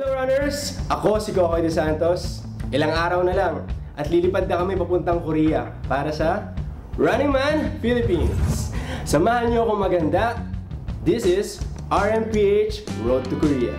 Hello runners! Ako si Kokoy De Santos. Ilang araw na lang at lilipad na kami papuntang Korea para sa Running Man Philippines. Samahan niyo akong maganda. This is RMPH Road to Korea.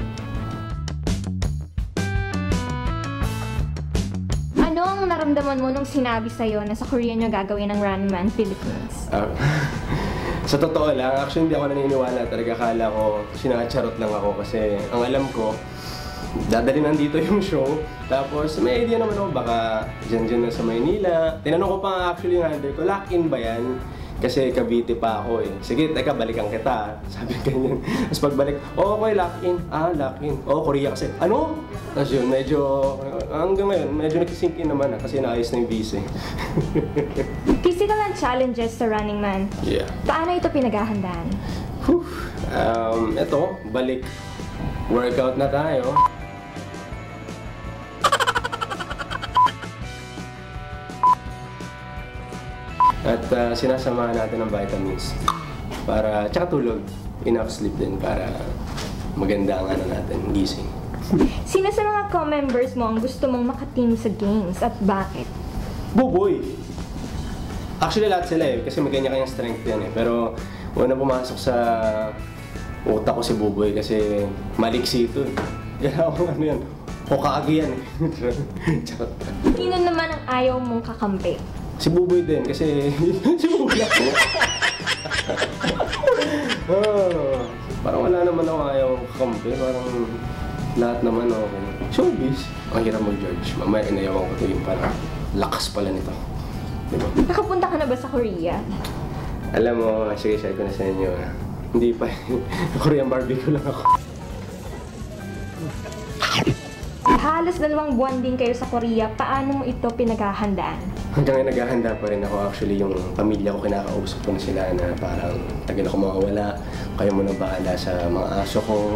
Ano ang naramdaman mo nung sinabi sa'yo na sa Korea nyo gagawin ang Running Man Philippines? Sa totoo lang, actually hindi ako naniniwala talaga. Akala ko sinacharot lang ako kasi ang alam ko, dadali nandito yung show. Tapos may idea naman ako baka dyan na sa Maynila. Tinanong ko pa nga actually yung handler ko, lock-in ba yan? Kasi Cavite pa ako eh. Sige, teka, balikan kita. Sabi ganyan. Tapos pagbalik, okay, lock-in. Lock-in. Korea kasi. Ano? Tapos yun, medyo, hanggang ngayon, medyo nag-sink in naman kasi naayos na yung visa. Physical and challenges sa Running Man. Yeah. Paano ito pinaghahandaan? Ito, balik. Workout na tayo. At sinasamahan natin ng vitamins para, tsaka tulog, enough sleep din para maganda ang ano natin, gising. Sino sa mga co-members mo ang gusto mong makateam sa games at bakit? Buboy! Actually lahat sila eh, kasi may kanya-kanyang strength yan eh. Pero una pumasok sa utak ko si Buboy kasi maliksi ito eh. Kaya ako ano yan, Hokage yan eh. Sino naman ang ayaw mong kakampi? Si Buboy din kasi si Buboy ako. Parang wala naman ako ayaw kakampi, parang lahat naman okay. Showbiz, ang hirap mag-judge. Mamaya inayawan ko ito yung parang lakas pala nito. Diba? Nakapunta ka na ba sa Korea? Alam mo, sige, share ko na sa inyo. Hindi pa, Korean barbecue lang ako. Halos 2 buwan din kayo sa Korea. Paano mo ito pinaghahandaan? Hanggang ngayon naghahanda pa rin ako. Actually, yung pamilya ko, kinakausap ko na sila na parang tagal ako mawawala. Kayo muna bahala sa mga aso ko.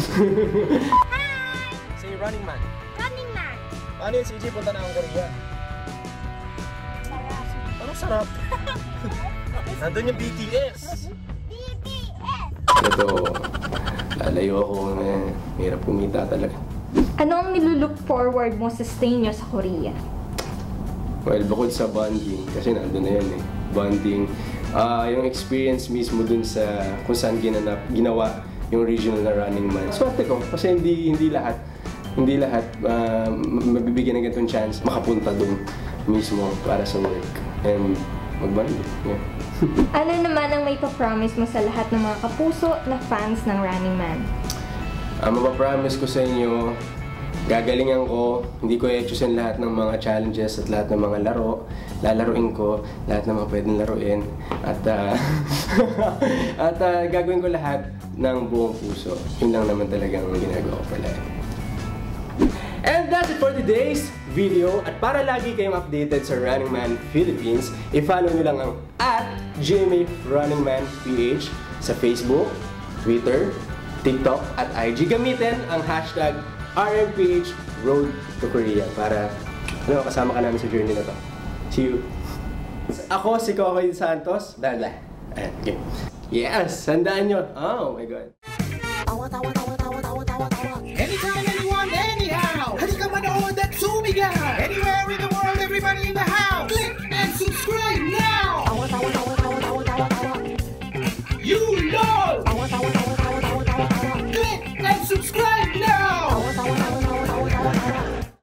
Hi! Say Running Man. Running Man. Paano yun, CJ? Punta na akong Korea. Sarap. Anong sarap? Nandun yung BTS. BTS. Ito, lalayo ako na hirap kumita talaga. Ano ang nilulook forward mo sa stay nyo sa Korea? Well, bukod sa bonding, kasi nandun na yan eh. Bonding, yung experience mismo dun sa kung saan ginawa yung regional na Running Man. Swerte ko, kasi hindi lahat mabibigyan ng ganitong chance makapunta dun mismo para sa work and mag-bonding. Yeah. Ano naman ang may pa-promise mo sa lahat ng mga kapuso na fans ng Running Man? Mapapromise ko sa inyo, gagalingan ko, hindi ko i-choose lahat ng mga challenges at lahat ng mga laro. Lalaruin ko lahat ng mga pwedeng laruin. At, gagawin ko lahat ng buong puso. Yun lang naman talagang ginagawa ko pala. And that's it for today's video. At para lagi kayong updated sa Running Man Philippines, i-follow nyo lang ang @JMRunningManPH sa Facebook, Twitter, TikTok at IG. Gamitin ang hashtag RMPH Road to Korea para kasama ka namin sa journey na to. See you! Ako si Kokoy De Santos. Okay. Yes! Sandaan nyo! Oh my God!